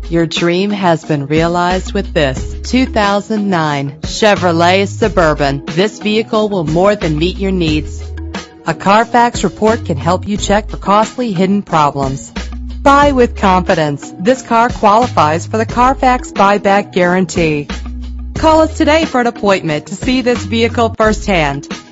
Your dream has been realized with this 2009 Chevrolet Suburban. This vehicle will more than meet your needs. A Carfax report can help you check for costly hidden problems. Buy with confidence. This car qualifies for the Carfax buyback guarantee. Call us today for an appointment to see this vehicle firsthand.